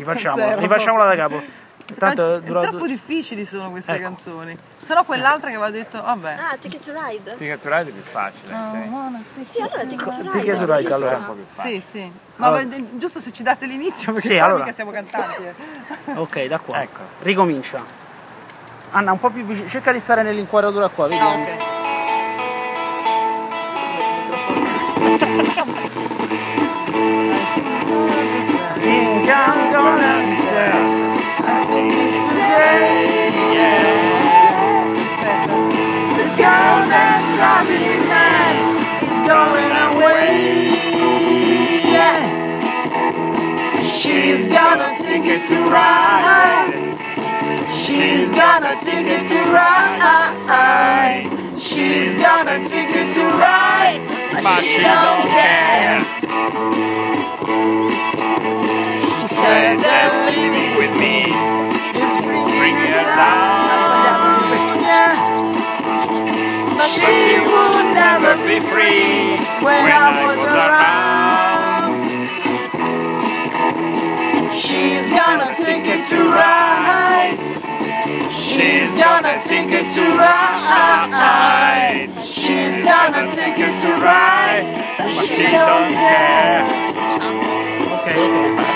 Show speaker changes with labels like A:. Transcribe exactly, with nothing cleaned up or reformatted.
A: rifacciamola, rifacciamola da capo. Tanto
B: è troppo difficili sono queste ecco. canzoni. Se no quell'altra che aveva detto, vabbè.
C: Ah, Ticket to Ride.
D: Ticket to Ride è più facile,
C: oh,
D: sì.
C: Sì, allora Ticket to Ride.
A: Ticket to Ride, allora.
D: Un po' più facile.
B: Sì, sì. Ma
A: allora.
B: giusto se ci date l'inizio, perché
A: sì,
B: poi
A: allora.
B: mica siamo cantanti. Eh.
A: Ok, da qua.
D: Ecco.
A: Ricomincia. Anna, un po' più vicino. Cerca di stare nell'inquadratura qua, vedi?
B: Ah, ok.
A: Think I'm gonna say I think it's today, yeah. The girl that's driving me mad is going away, yeah. She's got a ticket to ride. She's got a ticket to ride. She's got a ticket to ride, but she don't care. She said that living with me is bringing her down. But she would never be free when I was around. She's got a ticket to ride. She's got a ticket to ride. She's got a ticket to ride, but she don't care. Okay, okay.